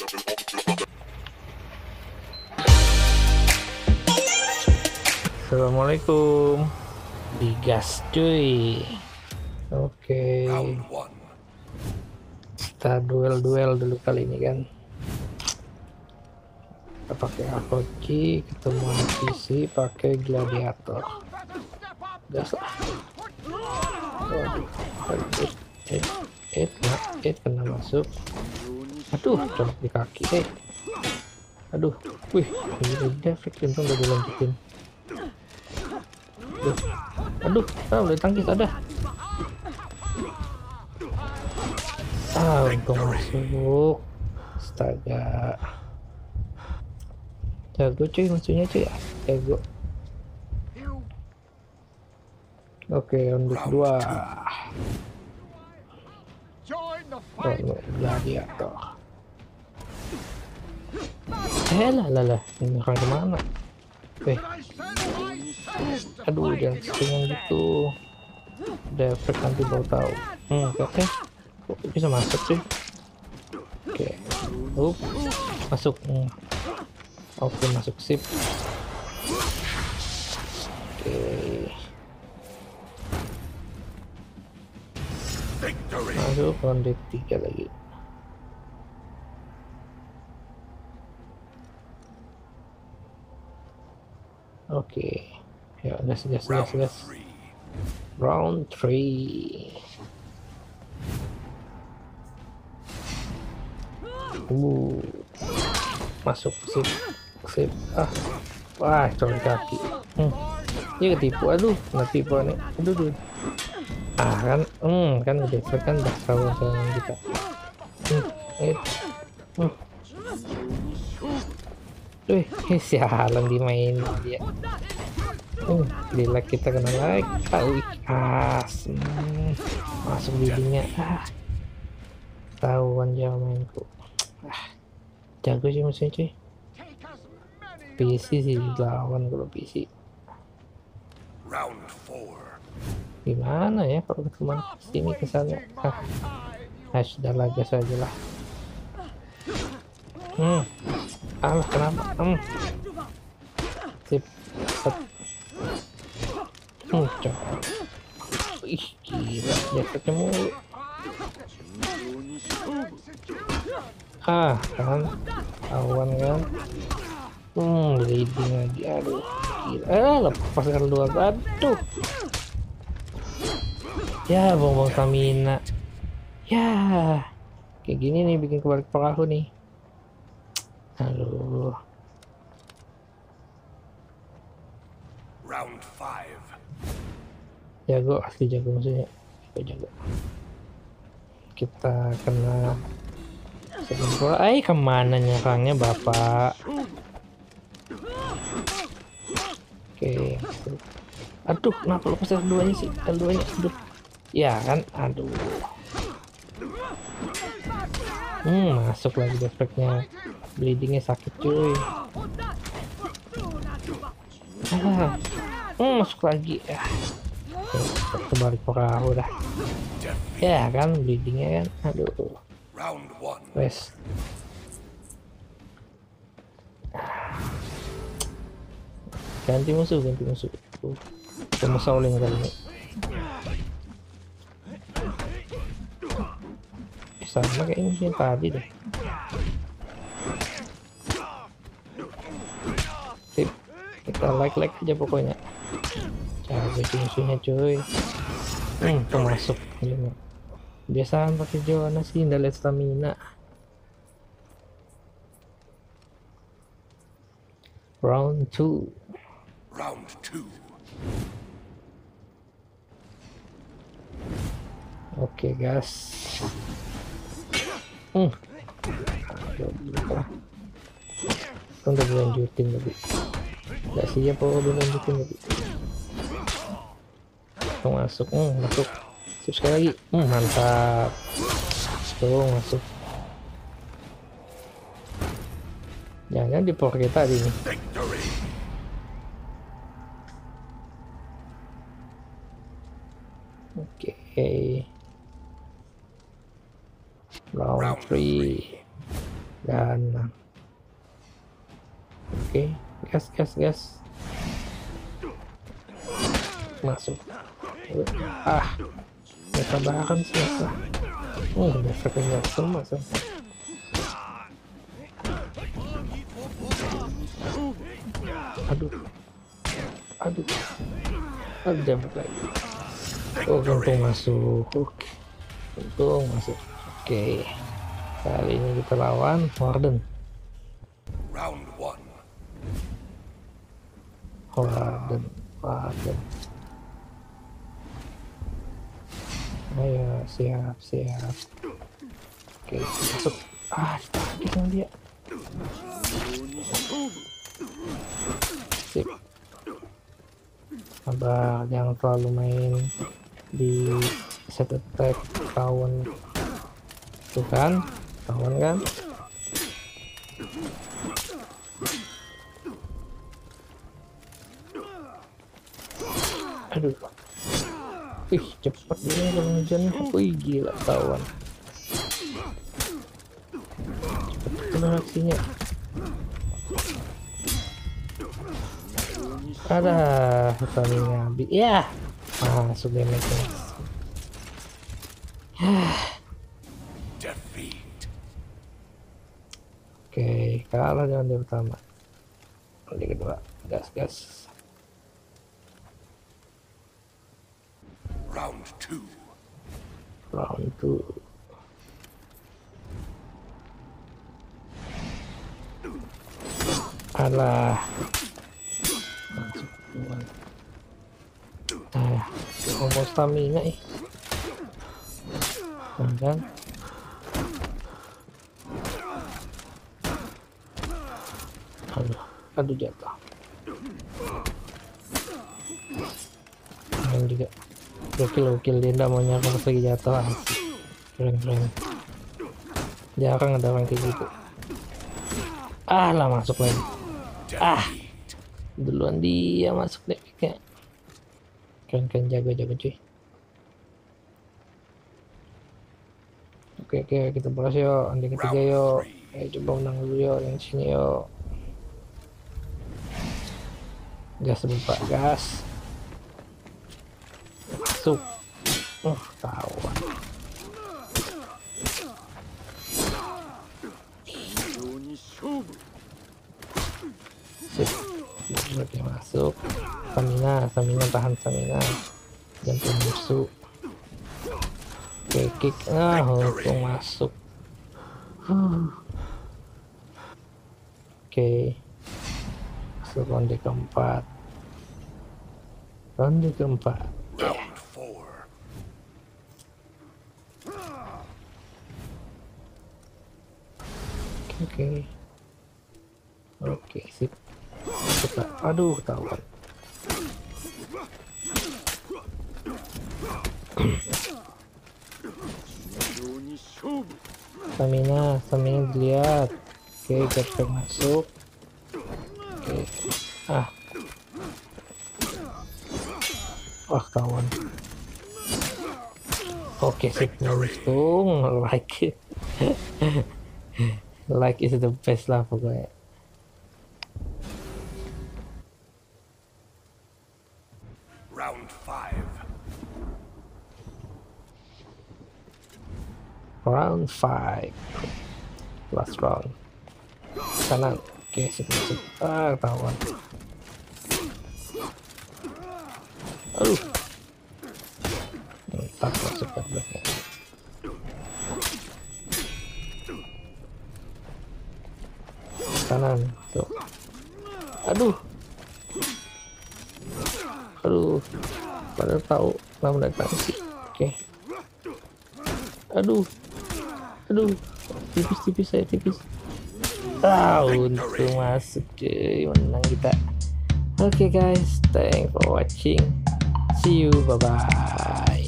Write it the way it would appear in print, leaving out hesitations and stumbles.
Assalamualaikum. Digas cuy. Oke. Kita duel dulu kali ini kan. Kita pakai AVG, ketemuan PC pakai gladiator. Gas lah. Waduh. Kena masuk. Aduh, colok di kaki Aduh, wih, ini deflect, untung udah dilanjutin. Aduh, udah tangkis ada. Untung masuk. Astaga. Jago cuy, musuhnya cuy. Jago. Oke, untuk 2. Gladiator. Lah, ini orang kemana? Aduh, jangan setengah gitu. Deflect nanti baru tahu. Oke. Kok bisa masuk sih? Oke. Masuk. Oke, masuk sip. Oke. Masuk ronde 3 lagi. Oke. Ya, gas. Round 3. Masuk sip. Wah, colok kaki. Ini ketipu. Aduh, kena tipu nih. Aduh. Kan udah kan udah sama kita. Sialan dimain dia. Di like kita kena like. Masuk biddingnya. Tahuan jauh mainku. Jago sih musuhnya cuy. PC sih lawan kalau PC. Gimana ya kalau ketemu sini kesana? Sudah gas aja lah. Kenapa? Sip. Coba. Ih, gila, jatuhnya mulu. Kan awan kan. Bleeding lagi. Aduh, gila. Lepas R2. Aduh. Ya, bongbong stamina. Ya, kayak gini nih bikin kebalik perahu nih. Aduh. Round 5. Jago, asli jago maksudnya. Jago. Kita kena sempurna. Kemana nyerangnya bapak? Oke. Aduh, kenapa lepas L2 nya sih? L2 nya aduh. Ya kan, aduh. Masuk lagi deflectnya. Bleedingnya sakit cuy. Masuk lagi ya. Kebalik perahu dah. Ya kan, bleedingnya kan. Aduh. Wes. Ganti musuh. Ketemu Shaolin kali ini. Sama kayak musuhnya tadi deh. Sip. Kita like aja pokoknya. Jago musuhnya cuy. Tuh masuk. Biasaan pakai Joanna sih, nggak lihat stamina. Round 2. Oke, guys. Kan udah dilanjutin tadi. Nggak siap kalau udah dilanjutin tadi. Masuk. Sip sekali lagi. Mantap. Tuh masuk. Jangan di power kita tadi nih. Oke. Round 3. Ganan. Oke, gas. Masuk. Mereka bahkan sih. Udah freaking semua sih. Aduh, jambet lagi. Untung masuk. Untung masuk. Oke. Kali ini kita lawan Warden. Round 1. Warden. Ayo, siap. Oke, masuk. Ditagih sama dia. Sip. Abah, jangan terlalu main di set attack kawan. Tuh kan, kawan kan. Aduh. Cepet dia kalau hujannya. Gila kawan. Cepet bener aksinya. Ada stamina habis. Ya. Masuk damage-nya. Defeat. Oke, kalah dengan dia pertama. Di kedua, gas. Round 2. Alah. Ngomong stamina kan. Aduh jatuh. Yang juga gokil dia nggak mau nyerang pas lagi jatuh. Keren. Jarang ada orang kayak gitu. Lah masuk lagi. Duluan dia masuk deh kayak. Keren jaga cuy. Oke, kita balas yuk. Andi ketiga yuk. Coba menang dulu yuk yang sini yuk. Gas lupa, gas. Masuk. Kawan. Sip. Oke, masuk. Stamina, tahan stamina. Jangan musuh. Oke, kick. Untung masuk. Oke. Masuk ronde keempat. Round 4. Oke, sip. Aduh, ketahuan. Stamina dilihat. Oke, getback masuk. Oke. Kawan. Oke, sip. Untung like. Like is the best lah pokoknya. Round 5. Round 5. Last round. Kanan. Oke, sip. Ketahuan. Aduh. Entar masuk ke belakang. Kanan. Tuh. Aduh. Padahal tahu nama datang sih. Oke. Aduh. Tipis saya. Untuk masuk cuy, menang kita. Oke guys, thanks for watching. See you, bye bye.